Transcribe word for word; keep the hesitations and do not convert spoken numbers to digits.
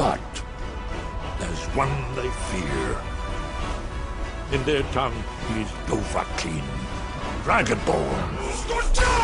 But there's one they fear. In their tongue, he's Dovahkiin, Dragonborn.